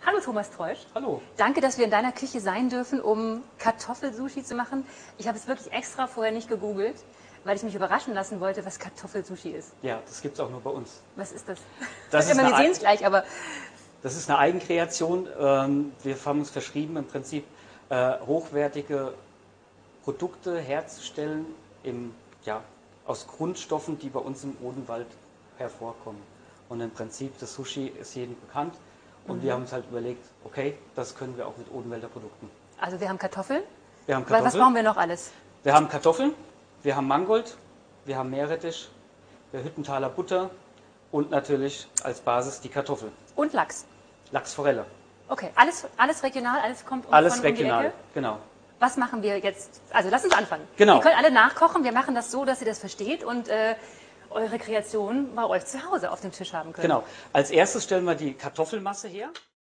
Hallo Thomas Treusch. Hallo. Danke, dass wir in deiner Küche sein dürfen, um Kartoffelsushi zu machen. Ich habe es wirklich extra vorher nicht gegoogelt, weil ich mich überraschen lassen wollte, was Kartoffelsushi ist. Ja, das gibt es auch nur bei uns. Was ist das? Das ist Wir eine sehen es gleich, aber Das ist eine Eigenkreation. Wir haben uns verschrieben, im Prinzip hochwertige Produkte herzustellen aus Grundstoffen, die bei uns im Odenwald hervorkommen. Und im Prinzip, das Sushi ist jedem bekannt. Und wir haben uns halt überlegt, okay, das können wir auch mit Odenwälder Produkten. also wir haben Kartoffeln. Wir haben Was Kartoffeln, brauchen wir noch alles? wir haben Kartoffeln, wir haben Mangold, wir haben Meerrettich, wir haben Hüttenthaler Butter und natürlich als Basis die Kartoffel. Und Lachs. Lachsforelle. Okay, alles regional, alles kommt Alles von um die regional, Ecke. genau. Was machen wir jetzt? Also lass uns anfangen. Genau. Ihr könnt alle nachkochen. Wir machen das so, dass ihr das versteht und eure Kreation bei euch zu Hause auf dem Tisch haben könnt. Genau. Als erstes stellen wir die Kartoffelmasse her.